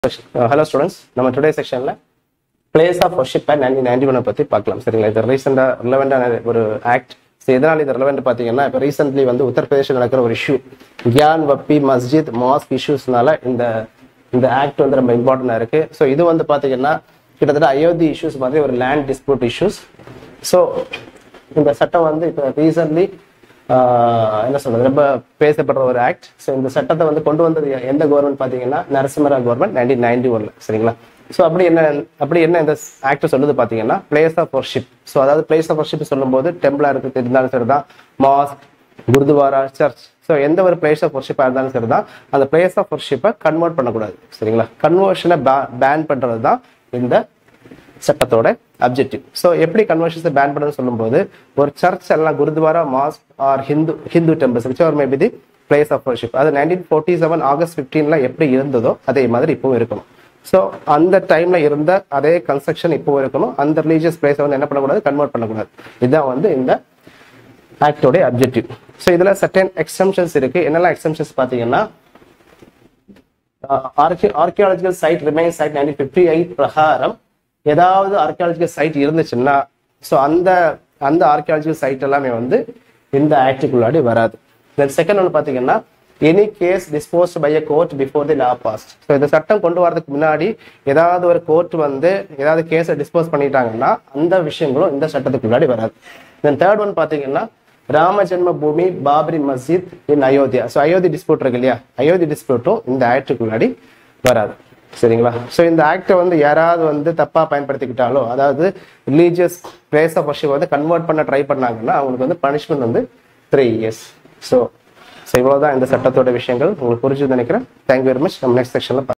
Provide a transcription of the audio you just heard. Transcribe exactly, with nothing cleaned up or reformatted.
Uh, hello students, நம்ம today செக்ஷன்ல place of worship at nineteen ninety one பத்தி பார்க்கலாம். சரிங்களா? இது ரீசெண்டா ரிலவெண்டான ஒரு ஆக்ட். எதனால இது ரிலவெண்ட் பார்த்தீங்கன்னா, இப்போ ரீசென்ட்லி வந்து உத்தரப்பிரதேசில் நடக்கிற ஒரு இஷ்யூ, கியான் வப்பி மஸ்ஜித் மாஸ்க் இஷ்யூஸ்னால இந்த இந்த ஆக்ட் வந்து ரொம்ப இம்பார்ட்டண்டா இருக்கு. ஸோ இது வந்து பார்த்தீங்கன்னா கிட்டத்தட்ட அயோத்தி இஷ்யூஸ் மாதிரி ஒரு லேண்ட் டிஸ்பியூட் இஷ்யூஸ். ஸோ இந்த சட்டம் வந்து இப்போ ரீசென்ட்லி என்ன சொல்றது, ரொம்ப பேசப்படுற ஒரு ஆக்ட். ஸோ இந்த சட்டத்தை வந்து கொண்டு வந்தது எந்த கவர்மெண்ட் பார்த்தீங்கன்னா, நரசிம்மராவ் கவர்மெண்ட் நைன்டீன் நைன்டி ஒன்ல. சரிங்களா? ஸோ அப்படி என்ன அப்படி என்ன இந்த ஆக்ட் சொல்லுது பார்த்தீங்கன்னா, பிளேஸ் ஆஃப் வர்ஷிப். ஸோ அதாவது பிளேஸ் ஆஃப் வர்ஷிப் சொல்லும்போது டெம்பிளா இருக்கு இருந்தாலும் சரிதான், மாஸ்க், குருத்வாரா, சர்ச், ஸோ எந்த ஒரு பிளேஸ் ஆஃப் வர்ஷிப்பாக இருந்தாலும் சரிதான், அந்த பிளேஸ் ஆஃப் வர்ஷிப்பை கன்வெர்ட் பண்ணக்கூடாது. சரிங்களா? கன்வர்ஷனை பேன் பண்றது தான் இந்த சட்டத்தோட அப்ஜெக்டிவ். ஸோ எப்படி கன்வர்ஷன்ஸை பேன் பண்ணுறது சொல்லும்போது, ஒரு சர்ச் எல்லாம் Gurdwara, mosque or Hindu Hindu temples which are maybe the place of worship, அது நைன்டீன் ஃபோர்ட்டி செவன் ஆகஸ்ட் ஃபிஃப்டீன்ல எப்படி இருந்ததோ அதே மாதிரி இப்பவும் இருக்கணும். ஸோ அந்த டைம்ல இருந்த அதே கன்ஸ்ட்ரக்ஷன் இப்போ இருக்கணும். அந்த ரிலீஜியஸ் பிளேஸை வந்து என்ன பண்ணக்கூடாது, கன்வெர்ட் பண்ணக்கூடாது. இதுதான் வந்து இந்த ஆக்டோட அப்ஜெக்டிவ். ஸோ இதுல சர்டன் எக்ஸம்ஷன்ஸ் இருக்கு. என்னெல்லாம் எக்ஸம்ஷன்ஸ் பார்த்தீங்கன்னா, archaeological site remains site nineteen fifty eight பிரகாரம் ஏதாவது ஆர்கியாலஜிக்கல் சைட் இருந்துச்சுன்னா, ஸோ அந்த அந்த ஆர்கியாலஜிக்கல் சைட் எல்லாமே வந்து இந்த ஆக்டுக்குள்ளாடி வராது. தென் செகண்ட் ஒன்று பார்த்தீங்கன்னா, any case disposed by a court before the law passed. So இந்த சட்டம் கொண்டு வரதுக்கு முன்னாடி ஏதாவது ஒரு கோர்ட் வந்து ஏதாவது கேஸை டிஸ்போஸ் பண்ணிட்டாங்கன்னா அந்த விஷயங்களும் இந்த சட்டத்துக்குள்ளாடி வராது. தென் தேர்ட் ஒன் பார்த்தீங்கன்னா, Ram Janma Bhoomi Babri Masjid in Ayodhya. So Ayodhya dispute இருக்கு இல்லையா, அயோத்தி டிஸ்பியூட்டும் இந்த ஆக்டுக்குள்ளாடி வராது. சரிங்களா? ஸோ இந்த ஆக்டை வந்து யாராவது வந்து தப்பா பயன்படுத்திக்கிட்டாலோ, அதாவது ரிலீஜியஸ் பிளேஸ் ஆஃப் வர்ஷிப் வந்து கன்வெர்ட் பண்ண ட்ரை பண்ணாங்கன்னா அவங்களுக்கு வந்து பனிஷ்மெண்ட் வந்து த்ரீ இயர்ஸ். ஸோ ஸோ இவ்வளோதான் இந்த சட்டத்தோட விஷயங்கள். உங்களுக்கு புரிஞ்சு நினைக்கிறேன். Thank you very much. நம்ம நெக்ஸ்ட் செக்ஷன்ல